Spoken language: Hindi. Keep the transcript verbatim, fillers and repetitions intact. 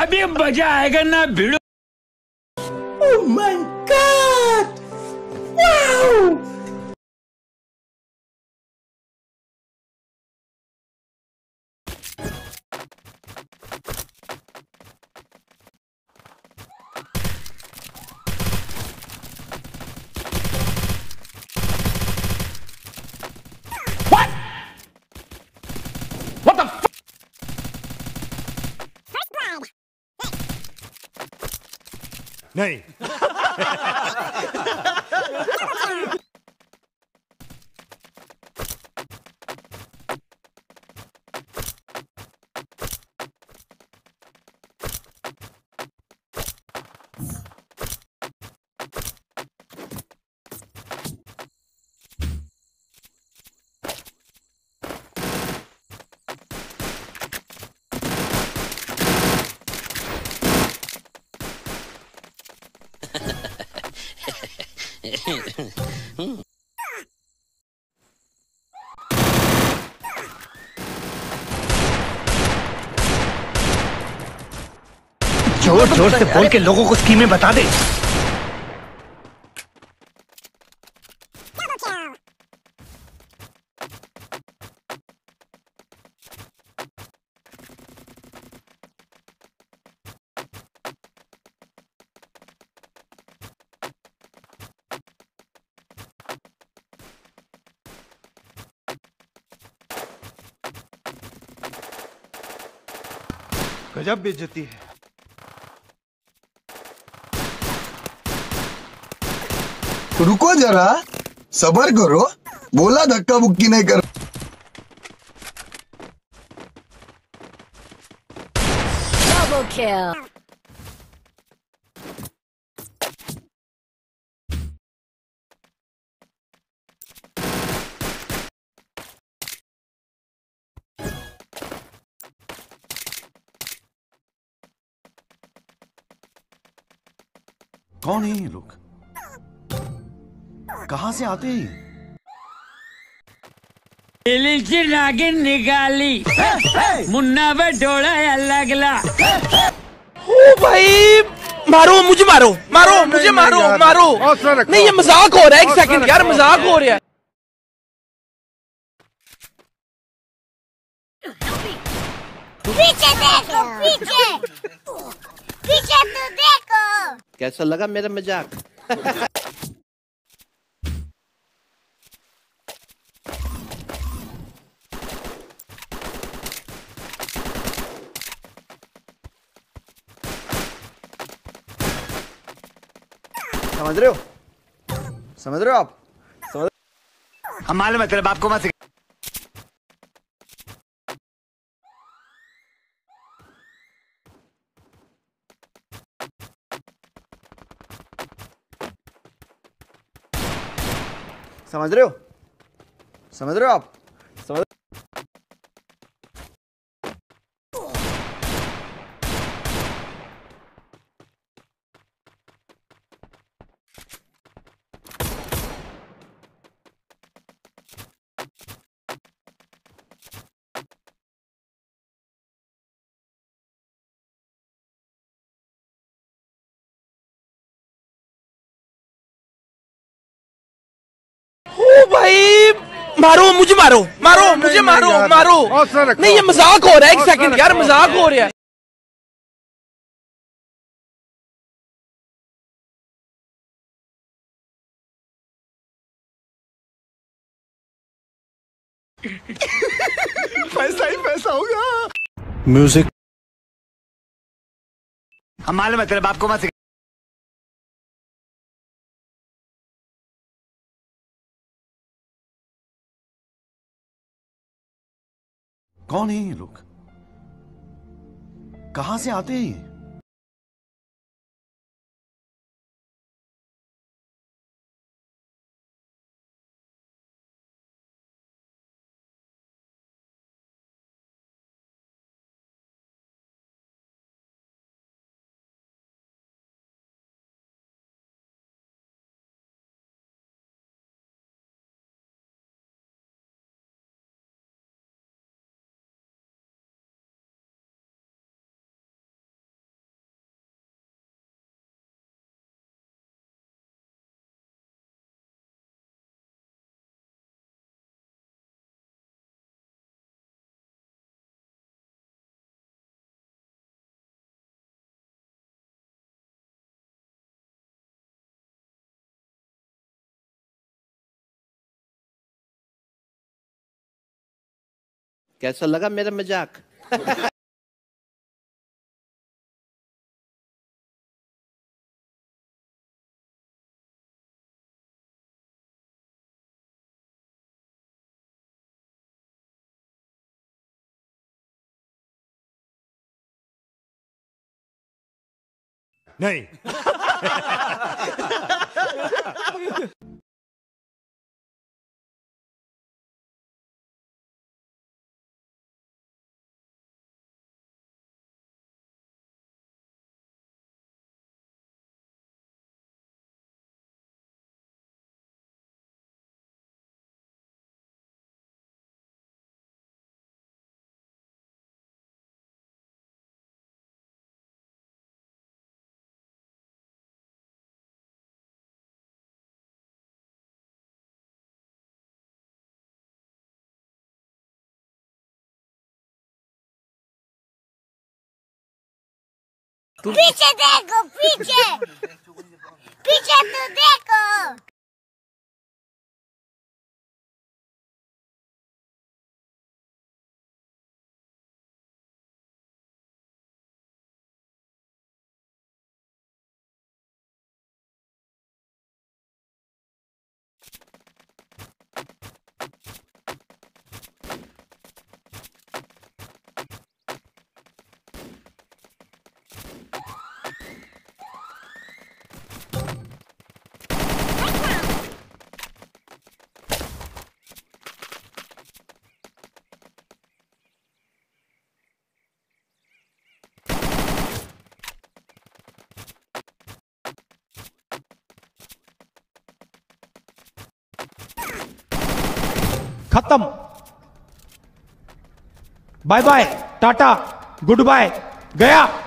अभी मजा आएगा ना भिड़ो। Oh my God! Wow! What? What the f? नहीं। जोर जोर से बोल के लोगों को स्कीमें बता दे। गजब बेइज्जती है। रुको जरा, सबर करो। बोला धक्का मुक्की नहीं कर। Double kill. कौन है ये लोग? कहां से आते हैं? से नागिन निकाली, मुन्ना बटोला लगला। ओ भाई, मारो मुझे, मारो मारो नहीं, मुझे, नहीं, मारो यार, मारो। हौसला रखो। नहीं, ये मजाक हो रहा है। एक हौसला सेकंड रखो। यार, मजाक हो रहा है। पीछे देखो, पीछे पीछे तो देखो। कैसा लगा मेरा मजाक? समझ रहे हो? समझ रहे हो आप? समझ हम मालूम है तेरे बाप को मत। समझ रहे हो? समझ रहे हो आप? समझ ओ भाई, मारो मुझे, मारो मारो नहीं, मुझे, नहीं, मारो यार, मारो। हौसला रखो। नहीं, ये मजाक हो रहा है। एक हौसला सेकंड यार, रखो। मजाक हो रहा है। पैसा ही पैसा होगा। म्यूजिक। हम मालूम है तेरे बाप को मत। कौन है ये लोग? कहां से आते हैं? कैसा लगा मेरा मजाक? नहीं। पीछे देखो, पीछे पीछे तो देखो। खत्म। Bye bye, tata, good bye, गया।